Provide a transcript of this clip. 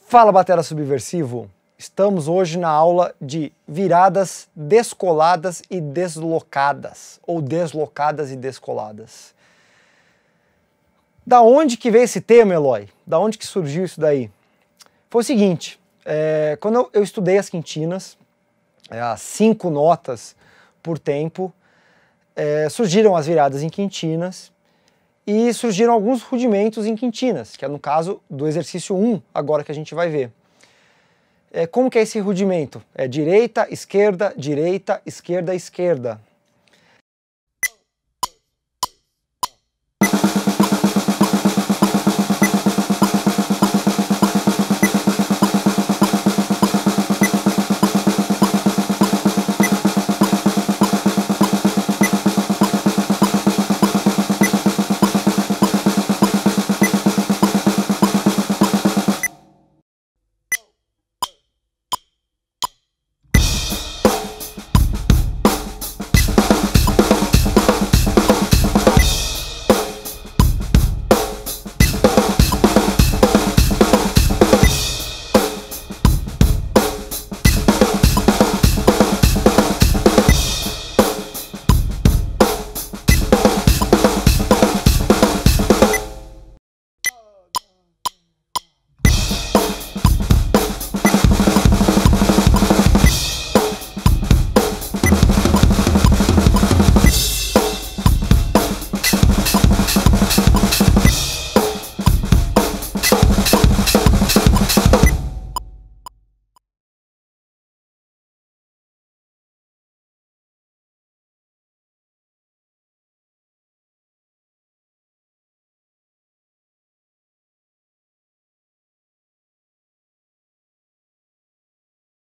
Fala, batera subversivo! Estamos hoje na aula de viradas descoladas e deslocadas, ou deslocadas e descoladas. Da onde que veio esse tema, Eloy? Da onde que surgiu isso daí? Foi o seguinte, quando eu estudei as quintinas, as 5 notas por tempo, surgiram as viradas em quintinas e surgiram alguns rudimentos em quintinas, que é no caso do exercício 1, agora que a gente vai ver. Como que é esse rudimento? É direita, esquerda, esquerda.